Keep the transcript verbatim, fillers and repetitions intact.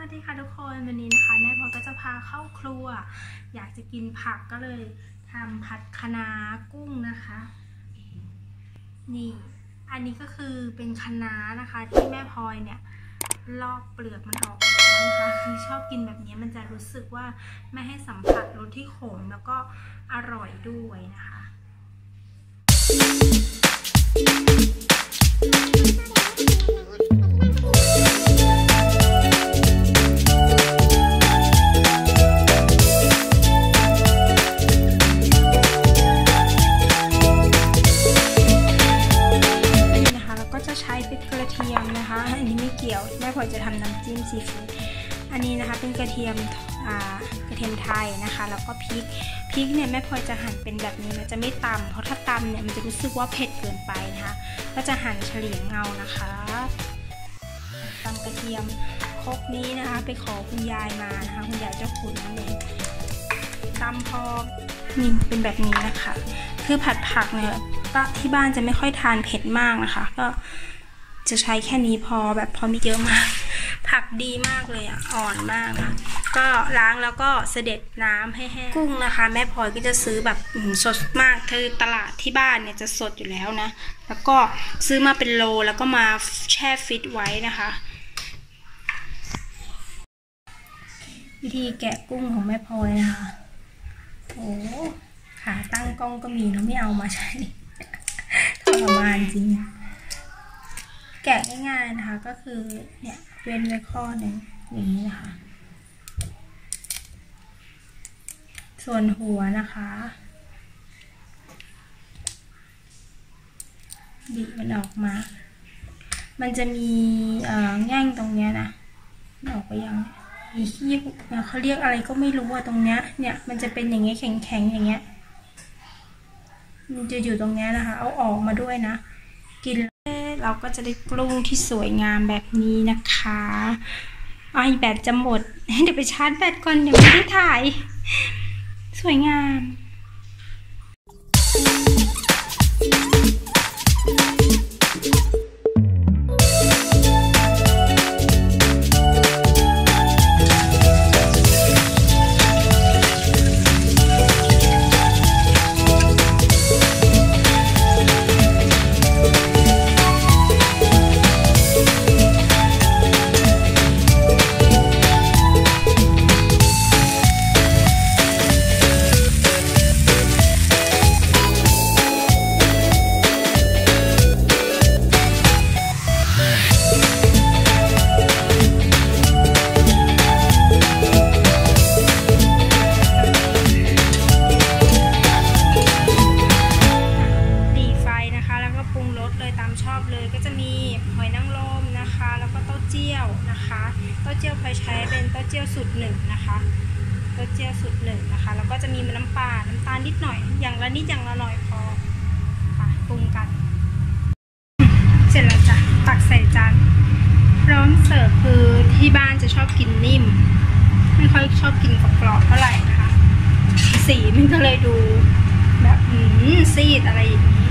วัสดีค่ะทุกคนวันนี้นะคะแม่พลก็จะพาเข้าครัวอยากจะกินผักก็เลยทำผัดคะน้ากุ้งนะคะนี่อันนี้ก็คือเป็นคะน้านะคะที่แม่พลอยเนี่ยลอกเปลือกมันออกแล้วนะคะคือชอบกินแบบนี้มันจะรู้สึกว่าไม่ให้สัมผัสรสที่ขมแล้วก็อร่อยด้วยนะคะใช้เป็นกระเทียมนะคะอันนี้ไม่เกี่ยวแม่พลอยจะทำน้ำจิ้มซีฟู้ดอันนี้นะคะเป็นกระเทียมอ่ากระเทียมไทยนะคะแล้วก็พริกพริกเนี่ยแม่พลอยจะหั่นเป็นแบบนี้มันจะไม่ตำเพราะถ้าตำเนี่ยมันจะรู้สึกว่าเผ็ดเกินไปนะคะก็จะหั่นเฉลี่ยเงานะคะตำกระเทียมครกนี้นะคะไปขอคุณยายมานะคะคุณยายเจ้าขุนนั่นเองตำพอนี่เป็นแบบนี้นะคะคือผัดผักเนี่ยที่บ้านจะไม่ค่อยทานเผ็ดมากนะคะก็จะใช้แค่นี้พอแบบพอมีเยอะมากผักดีมากเลยอ่ะอ่อนมากนะก็ล้างแล้วก็เสด็จน้ำให้แห้งกุ้งนะคะแม่พลอยก็จะซื้อแบบสดมากคือตลาดที่บ้านเนี่ยจะสดอยู่แล้วนะแล้วก็ซื้อมาเป็นโลแล้วก็มาแช่ฟิตไว้นะคะวิธีแกะกุ้งของแม่พลอยนะคะโอ้ขาตั้งกล้องก็มีแล้วไม่เอามาใช้ทรมานจริงแกะง่ายๆนะคะก็คือเนี่ยเว้นไว้ข้อหนึ่งอย่างนี้นะคะส่วนหัวนะคะบิดมันออกมามันจะมีแง่งตรงเนี้ยนะออกไปยังมีขี้เขาเรียกอะไรก็ไม่รู้ว่าตรงเนี้ยเนี่ยมันจะเป็นอย่างเงี้ยแข็งๆอย่างเงี้ยมันจะอยู่ตรงนี้นะคะเอาออกมาด้วยนะกินเราก็จะได้กุ้งที่สวยงามแบบนี้นะคะไอแบตจะหมดเดี๋ยวไปชาร์จแบตก่อนเดี๋ยวไม่ได้ถ่ายสวยงามชอบเลยก็จะมีหอยนางรมนะคะแล้วก็เต้าเจี้ยวนะคะเต้าเจี้ยวพลอยใช้เป็นเต้าเจี้ยวสูตรหนึ่งนะคะเต้าเจี้ยวสูตรหนึ่งนะคะแล้วก็จะมีน้ำปลาน้ำตาลนิดหน่อยอย่างละนิดอย่างละหน่อยพอค่ะปรุงกันเสร็จแล้วจ้ะตักใส่จานพร้อมเสิร์ฟคือที่บ้านจะชอบกินนิ่มไม่ค่อยชอบกินกรอบๆเท่าไหร่นะคะสีมันก็เลยดูแบบอืมซีดอะไรอย่างนี้